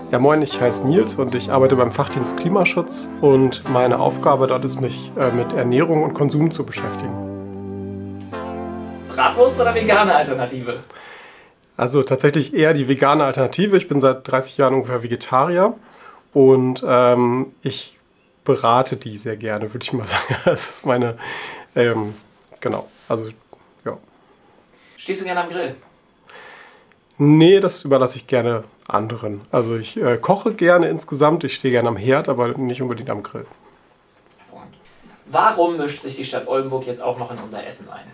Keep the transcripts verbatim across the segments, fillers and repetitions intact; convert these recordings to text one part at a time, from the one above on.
Ja, moin, ich heiße Nils und ich arbeite beim Fachdienst Klimaschutz und meine Aufgabe dort ist, mich äh, mit Ernährung und Konsum zu beschäftigen. Bratwurst oder vegane Alternative? Also tatsächlich eher die vegane Alternative. Ich bin seit dreißig Jahren ungefähr Vegetarier und ähm, ich berate die sehr gerne, würde ich mal sagen. Das ist meine, ähm, genau, also ja. Stehst du gerne am Grill? Nee, das überlasse ich gerne anderen. Also ich äh, koche gerne insgesamt, ich stehe gerne am Herd, aber nicht unbedingt am Grill. Hervorragend. Warum mischt sich die Stadt Oldenburg jetzt auch noch in unser Essen ein?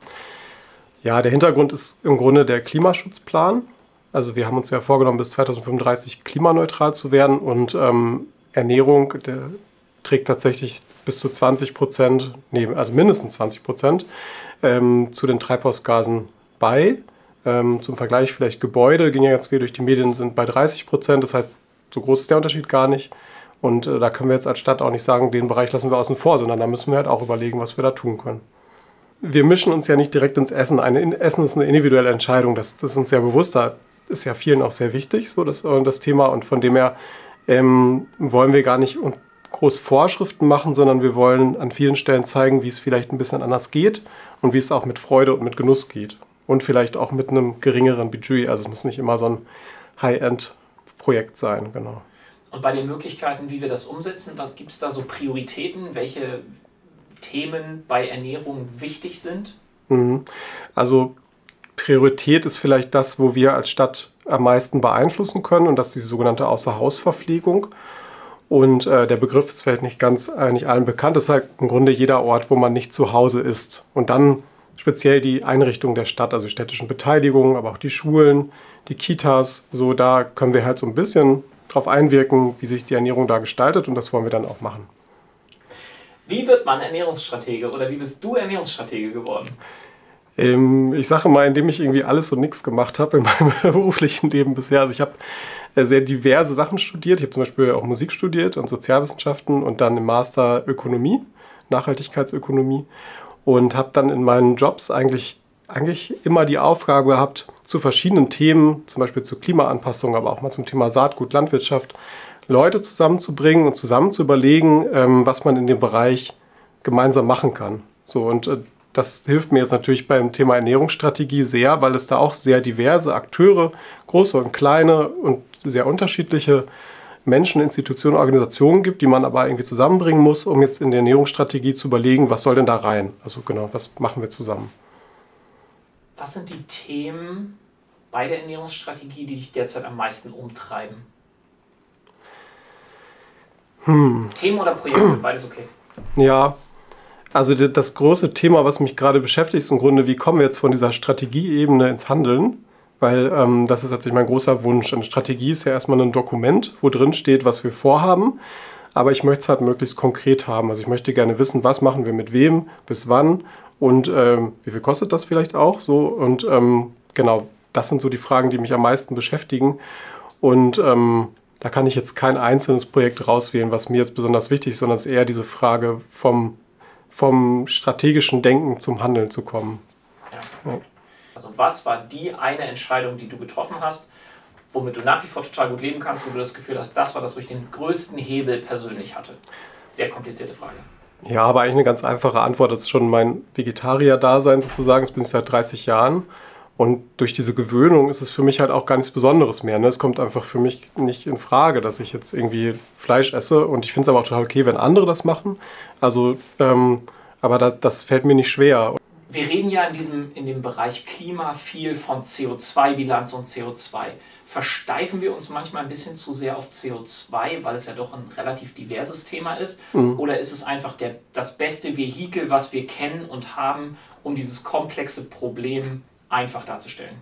Ja, der Hintergrund ist im Grunde der Klimaschutzplan. Also wir haben uns ja vorgenommen, bis zweitausendfünfunddreißig klimaneutral zu werden und ähm, Ernährung der trägt tatsächlich bis zu zwanzig Prozent, nee, also mindestens zwanzig Prozent ähm, zu den Treibhausgasen bei. Ähm, zum Vergleich vielleicht Gebäude, ging ja ganz viel durch die Medien, sind bei dreißig Prozent. Das heißt, so groß ist der Unterschied gar nicht. Und äh, da können wir jetzt als Stadt auch nicht sagen, den Bereich lassen wir außen vor, sondern da müssen wir halt auch überlegen, was wir da tun können. Wir mischen uns ja nicht direkt ins Essen. Ein Essen ist eine individuelle Entscheidung, das, das ist uns sehr bewusst. Da ist ja vielen auch sehr wichtig, so das, das Thema. Und von dem her ähm, wollen wir gar nicht groß Vorschriften machen, sondern wir wollen an vielen Stellen zeigen, wie es vielleicht ein bisschen anders geht und wie es auch mit Freude und mit Genuss geht. Und vielleicht auch mit einem geringeren Budget. Also es muss nicht immer so ein High-End-Projekt sein, genau. Und bei den Möglichkeiten, wie wir das umsetzen, gibt es da so Prioritäten, welche Themen bei Ernährung wichtig sind? Mhm. Also Priorität ist vielleicht das, wo wir als Stadt am meisten beeinflussen können, und das ist die sogenannte Außerhausverpflegung. Und äh, der Begriff ist vielleicht nicht ganz äh, nicht allen bekannt. Das ist halt im Grunde jeder Ort, wo man nicht zu Hause ist. Und dann speziell die Einrichtungen der Stadt, also städtischen Beteiligungen, aber auch die Schulen, die Kitas, so da können wir halt so ein bisschen drauf einwirken, wie sich die Ernährung da gestaltet, und das wollen wir dann auch machen. Wie wird man Ernährungsstratege oder wie bist du Ernährungsstratege geworden? Ähm, ich sage mal, indem ich irgendwie alles und nichts gemacht habe in meinem beruflichen Leben bisher. Also ich habe äh, sehr diverse Sachen studiert. Ich habe zum Beispiel auch Musik studiert und Sozialwissenschaften und dann im Master Ökonomie, Nachhaltigkeitsökonomie. Und habe dann in meinen Jobs eigentlich, eigentlich immer die Aufgabe gehabt, zu verschiedenen Themen, zum Beispiel zur Klimaanpassung, aber auch mal zum Thema Saatgut, Landwirtschaft, Leute zusammenzubringen und zusammen zu überlegen, ähm, was man in dem Bereich gemeinsam machen kann. So, und äh, das hilft mir jetzt natürlich beim Thema Ernährungsstrategie sehr, weil es da auch sehr diverse Akteure, große und kleine und sehr unterschiedliche Menschen, Institutionen, Organisationen gibt, die man aber irgendwie zusammenbringen muss, um jetzt in der Ernährungsstrategie zu überlegen, was soll denn da rein? Also genau, was machen wir zusammen? Was sind die Themen bei der Ernährungsstrategie, die dich derzeit am meisten umtreiben? Hm. Themen oder Projekte, beides okay. Ja, also das große Thema, was mich gerade beschäftigt, ist im Grunde, wie kommen wir jetzt von dieser Strategieebene ins Handeln? Weil ähm, das ist tatsächlich mein großer Wunsch. Eine Strategie ist ja erstmal ein Dokument, wo drin steht, was wir vorhaben. Aber ich möchte es halt möglichst konkret haben. Also ich möchte gerne wissen, was machen wir mit wem, bis wann und ähm, wie viel kostet das vielleicht auch. So. Und ähm, genau, das sind so die Fragen, die mich am meisten beschäftigen. Und ähm, da kann ich jetzt kein einzelnes Projekt rauswählen, was mir jetzt besonders wichtig ist, sondern es ist eher diese Frage, vom, vom strategischen Denken zum Handeln zu kommen. Ja. Ja. Also was war die eine Entscheidung, die du getroffen hast, womit du nach wie vor total gut leben kannst, wo du das Gefühl hast, das war das, wo ich den größten Hebel persönlich hatte? Sehr komplizierte Frage. Ja, aber eigentlich eine ganz einfache Antwort. Das ist schon mein Vegetarier-Dasein sozusagen. Das bin ich seit dreißig Jahren. Und durch diese Gewöhnung ist es für mich halt auch gar nichts Besonderes mehr. Ne? Es kommt einfach für mich nicht in Frage, dass ich jetzt irgendwie Fleisch esse. Und ich finde es aber auch total okay, wenn andere das machen. Also, ähm, aber da, das fällt mir nicht schwer. Wir reden ja in, diesem, in dem Bereich Klima viel von C O zwei Bilanz und C O zwei. Versteifen wir uns manchmal ein bisschen zu sehr auf C O zwei, weil es ja doch ein relativ diverses Thema ist? Mhm. Oder ist es einfach der, das beste Vehikel, was wir kennen und haben, um dieses komplexe Problem einfach darzustellen?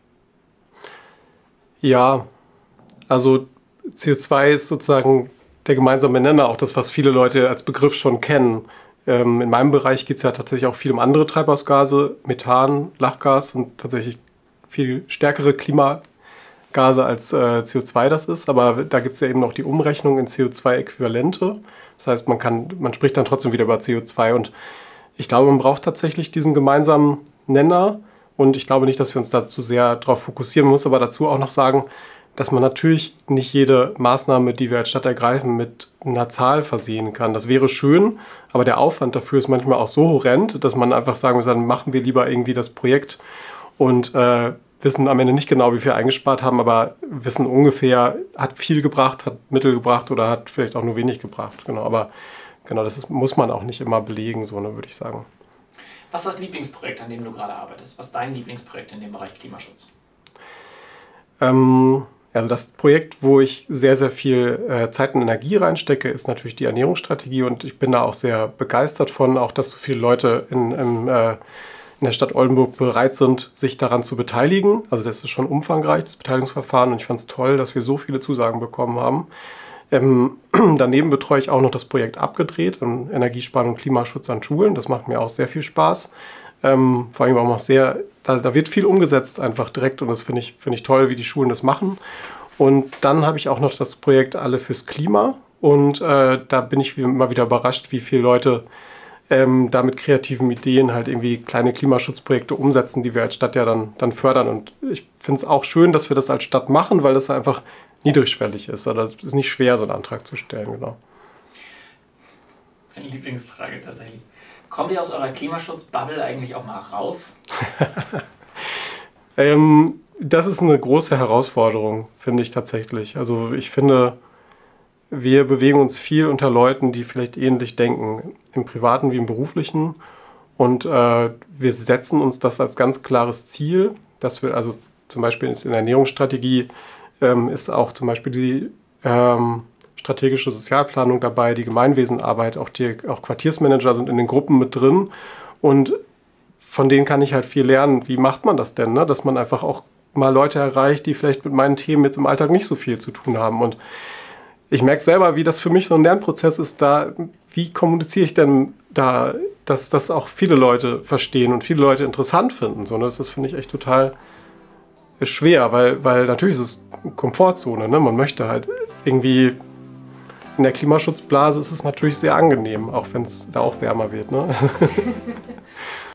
Ja, also C O zwei ist sozusagen der gemeinsame Nenner, auch das, was viele Leute als Begriff schon kennen. In meinem Bereich geht es ja tatsächlich auch viel um andere Treibhausgase. Methan, Lachgas sind tatsächlich viel stärkere Klimagase als äh, C O zwei das ist. Aber da gibt es ja eben noch die Umrechnung in C O zwei Äquivalente. Das heißt, man, kann, man spricht dann trotzdem wieder über C O zwei. Und ich glaube, man braucht tatsächlich diesen gemeinsamen Nenner. Und ich glaube nicht, dass wir uns da zu sehr darauf fokussieren. Man muss aber dazu auch noch sagen, dass man natürlich nicht jede Maßnahme, die wir als Stadt ergreifen, mit einer Zahl versehen kann. Das wäre schön, aber der Aufwand dafür ist manchmal auch so horrend, dass man einfach sagen muss, dann machen wir lieber irgendwie das Projekt und äh, wissen am Ende nicht genau, wie viel eingespart haben, aber wissen ungefähr, hat viel gebracht, hat Mittel gebracht oder hat vielleicht auch nur wenig gebracht. Genau, aber genau, das ist, muss man auch nicht immer belegen, so ne, würde ich sagen. Was ist das Lieblingsprojekt, an dem du gerade arbeitest? Was ist dein Lieblingsprojekt in dem Bereich Klimaschutz? Ähm, also das Projekt, wo ich sehr, sehr viel äh, Zeit und Energie reinstecke, ist natürlich die Ernährungsstrategie und ich bin da auch sehr begeistert von, auch dass so viele Leute in, in, äh, in der Stadt Oldenburg bereit sind, sich daran zu beteiligen. Also das ist schon umfangreich, das Beteiligungsverfahren, und ich fand es toll, dass wir so viele Zusagen bekommen haben. Ähm, daneben betreue ich auch noch das Projekt Abgedreht, Energiesparen und Klimaschutz an Schulen. Das macht mir auch sehr viel Spaß. Ähm, vor allem auch noch sehr, da, da wird viel umgesetzt einfach direkt und das finde ich, finde ich toll, wie die Schulen das machen. Und dann habe ich auch noch das Projekt Alle fürs Klima und äh, da bin ich immer wieder überrascht, wie viele Leute ähm, da mit kreativen Ideen halt irgendwie kleine Klimaschutzprojekte umsetzen, die wir als Stadt ja dann, dann fördern. Und ich finde es auch schön, dass wir das als Stadt machen, weil das einfach niedrigschwellig ist. Oder es ist nicht schwer, so einen Antrag zu stellen, genau. Meine Lieblingsfrage tatsächlich. Kommt ihr aus eurer Klimaschutzbubble eigentlich auch mal raus? ähm, das ist eine große Herausforderung, finde ich tatsächlich. Also ich finde, wir bewegen uns viel unter Leuten, die vielleicht ähnlich denken, im Privaten wie im Beruflichen. Und äh, wir setzen uns das als ganz klares Ziel, dass wir also zum Beispiel in der Ernährungsstrategie ähm, ist auch zum Beispiel die ähm, strategische Sozialplanung dabei, die Gemeinwesenarbeit, auch die auch Quartiersmanager sind in den Gruppen mit drin und von denen kann ich halt viel lernen. Wie macht man das denn, ne? Dass man einfach auch mal Leute erreicht, die vielleicht mit meinen Themen jetzt im Alltag nicht so viel zu tun haben. Und ich merke selber, wie das für mich so ein Lernprozess ist, da, wie kommuniziere ich denn da, dass das auch viele Leute verstehen und viele Leute interessant finden. So, ne? Das ist, finde ich, echt total schwer, weil, weil natürlich ist es Komfortzone, ne? Man möchte halt irgendwie. In der Klimaschutzblase ist es natürlich sehr angenehm, auch wenn es da auch wärmer wird. Ne?